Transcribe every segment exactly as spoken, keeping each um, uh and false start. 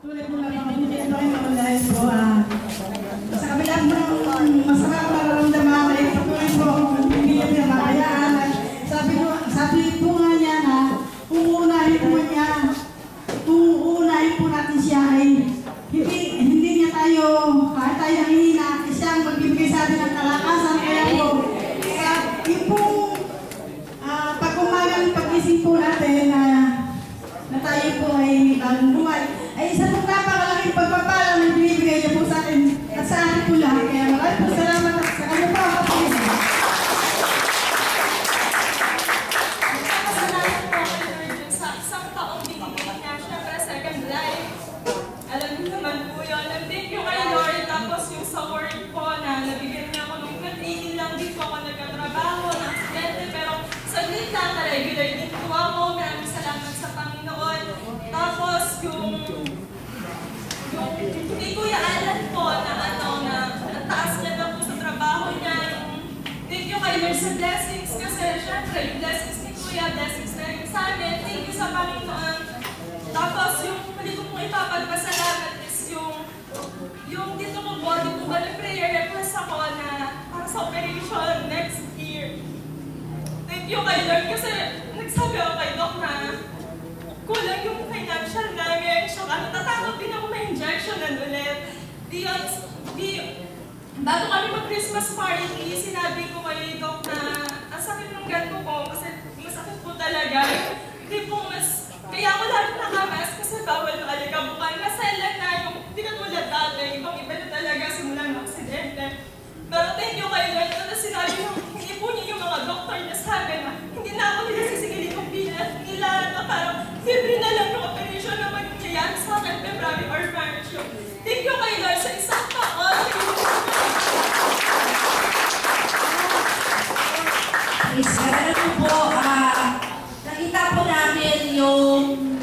Tulad mo lang ako, hindi ko kayo dahil po, ah, sa kabila mo ng masarap na nararamdaman, ay patuloy po akong hindi niya makayaan. Sabi, sabi po nga niya na, uunahin po niya, uunahin po natin siya ay hindi, hindi niya tayo, kahit tayo nanginina, siya ang magbibigay sa atin ng kalakasan. Kaya po, uh, yung pong uh, pag-umagang pag-isip po natin na uh, na tayo po ay bagong buhay, ay isa pong napakalaking pagpapala na binibigay niya po sa akin at sa akin po lang. Kaya maraming po salamat at sa kanya po ako po. Salamat po kayo sa isang taong binigay niya siya para second life. Alam niyo naman po yun. Thank you kay Lord. Tapos yung sa work po na nabigyan niya ako nung natigil lang din po ako nagkatrabaho ng aksidente. Pero saglit lang na regular din po ako. Maraming salamat sa Panginoon. Tapos yung yung kay Kuya Alan po na ano na nataas niya na po sa trabaho niya. Yung thank you kay Lord sa blessings kasi syempre yung blessings ni Kuya, blessings na rin sa amin. Thank you sa Panginoon. Tapos yung hindi ko pong ipapagpasalamat is yung yung dito kong body po ba na prayer request ako na para sa operation next year. Thank you kay Lord kasi nagsabi ako kay Doc na kulang yung financial namin. Siya ka, natatakot din ako may injection na ulit. Di, di, bago kami mag-Christmas party, sinabi ko kay Doc na ang sakit ng ganto ko kasi masakit po talaga. Di po mas, kaya ako lalo nakamas kasi bawal yung alikabukan. Maselan na yung, di ka tulad dati, ibang iba na talaga simula ng aksidente. Pero thank you kay Lord na sinabi mo, hindi po niyo yung mga doktor niya sabi na hindi na ako nilasisigilin yung bilat nila na parang libre na lang yung operation na mag-iyan sa akin February or March. Thank you kay Lord sa isang taon. Please, alam mo po, uh, nakita po namin yung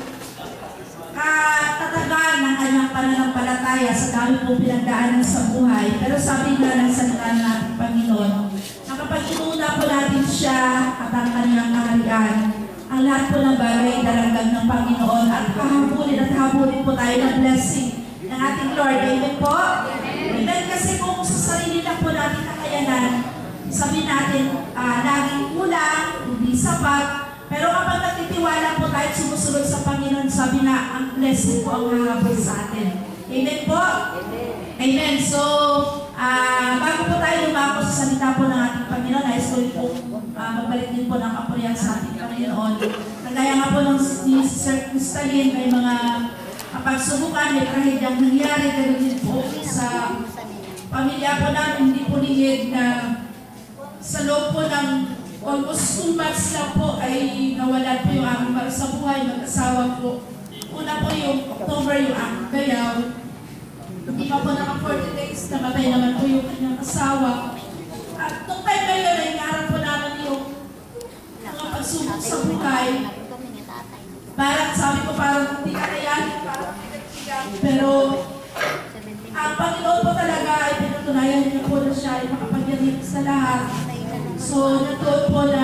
katatagan ng kanyang pananampalataya sa dami pong pinagdaanan sa buhay. Pero sabi nga ng salita ng Panginoon, na kapag inuna po natin siya at ang kanyang kaharian, ang lahat po ng bagay daragdag ng Panginoon at hahabulin at hahabulin po tayo ng blessing ng ating Lord. Amen po? Amen. Kasi kung sa sarili lang po natin kakayanan, sabi natin, uh, laging kulang, hindi sapat. Pero kapag nagtitiwala po tayo at sumusunod sa Panginoon, sabi na, ang blessing po ang hahabol sa atin. Amen po? Amen. Amen. So, uh, bago po tayo lumako sa salita po ng ating Panginoon, nais ko po uh, magbalik din po ng kapurihan sa ating Panginoon. Kagaya nga po ng ni Sir Crystalline, may mga pagsubukan, may trahedyang nangyari, ganoon din po sa pamilya po namin, hindi po nilid na sa loob po ng almost two months lang po ay nawalan po yung aming para sa buhay, mag-asawa po. Una po yung October yung aming bayaw. Hindi pa po naka forty days, namatay naman po yung kanyang asawa. At nung time na yun ay naharap po namin yung mga pagsubok sa buhay. Parang sabi ko parang hindi kanayanin, parang pinagtigang. Pero ang Panginoon po talaga ay pinatunayan niya po na siya ay makapagyarihan sa lahat. So, nagtuon po na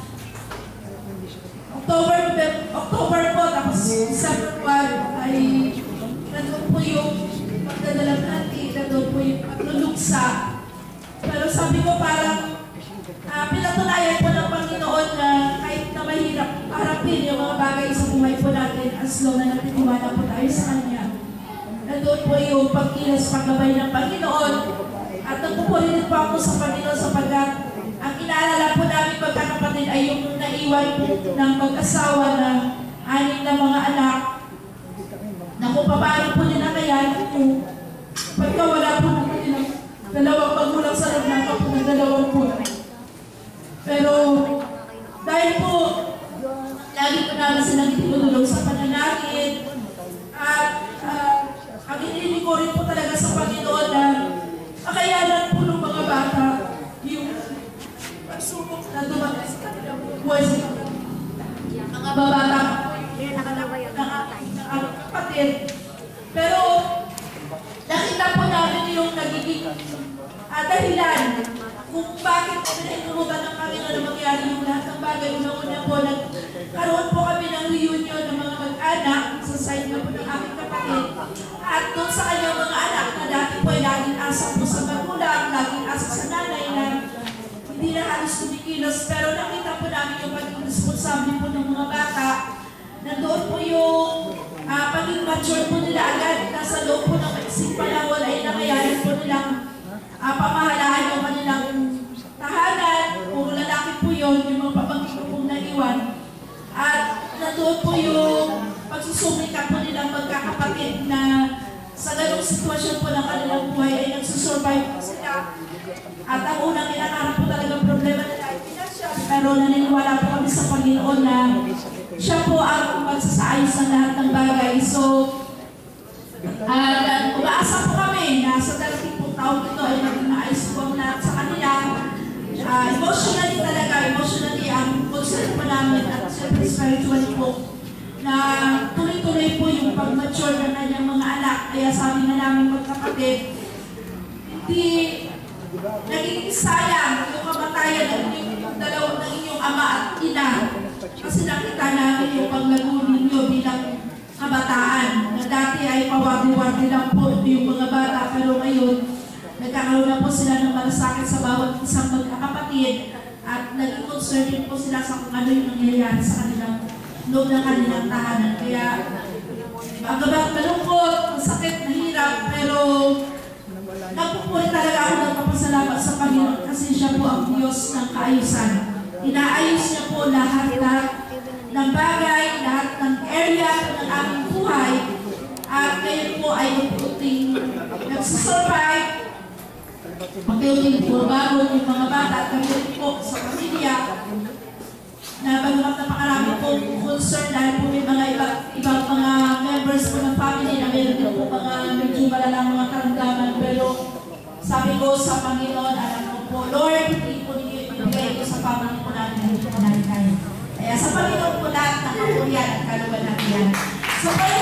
October, October po, tapos December one ay nandun po yung pagdadalang natin, nandun po yung pagluluksa. Pero sabi ko parang uh, pinatunayan po ng Panginoon na kahit na mahirap harapin yung mga bagay sa buhay po natin as long na natitiwala po tayo sa Kanya. Nandun po yung pagkilos, paggabay ng Panginoon. At nagpupulin po ako sa Panginoon sapagkat ang inaalala po namin magkakapatid ay yung naiwan po ng mag-asawa na anim na mga anak na kung paano po nila kaya yung pagkawala po ng kanilang dalawang magulang sa nagnaka po ng dalawang po. Pero dahil po lagi po namin silang itinulong sa pananakit at uh, ang hinihiling ko rin po talaga sa Panginoon na makayanan po ng mga bata yung pagsubok na dumating sa kanilang buhay sa mga babata ng aming kapatid. Pero nakita po namin yung nagiging uh, dahilan kung bakit pinahintulutan ng Panginoon na mangyari yung lahat ng bagay. Una-una po, nagkaroon po kami ng reunion ng mga mag-anak sa side na po ng aming kapatid. mga bata, nandoon po yung uh, paging mature po nila agad, nasa loob po ng maising panahon ay nakayanin po nilang uh, pamahalaan yung kanilang tahanan, puro lalaki po yun, yung mga pamangkin ko pong naiwan. At nandoon po yung pagsusumika po nilang magkakapatid na sa ganong sitwasyon po ng kanilang buhay ay nagsusurvive po sila. At ang unang inakarap po talagang problema nila ay financial. Pero naniniwala po kami sa Panginoon na siya po ang magsasaayos ng lahat ng bagay. So, uh, umaasa po kami na sa darating pong taon ito ay maging maayos po ang lahat sa kanila. Uh, emotionally talaga, emotionally ang concern po namin at siyempre spiritually po na tuloy-tuloy po yung pag-mature ng kanyang mga anak. Kaya sabi na namin magkapatid, hindi nagiging sayang yung kamatayan ng inyong dalawa ng inyong ama at ina. Kasi nakita namin yung paglago ninyo bilang kabataan na dati ay pawardi-wardi lang po yung mga bata, pero ngayon nagkakaroon na po sila ng malasakit sa bawat isang magkakapatid at naging concern din po sila sa kung ano yung nangyayari sa kanilang loob ng kanilang tahanan. Kaya magabat malungkot, masakit, mahirap, pero nagpupuri talaga ako ng kapasalamat sa Panginoon kasi siya po ang Diyos ng kaayusan. Inaayos niya po lahat-lahat ng bagay, lahat ng area ng aming buhay at ngayon po ay unti-unting nagsusurvive. Pag-iuling po bago yung mga bata at kami po sa pamilya na bagamat napakarami po concern dahil po may mga iba, ibang mga members po ng family na meron din po mga medyo malalang mga karamdaman, pero sabi ko sa Panginoon, alam ko po, Lord, hindi po ninyo ibigay ko sa family po namin, hindi po namin kaya. Kaya sa Panginoon po lahat ng kapuriyan at kaluban natin yan. So,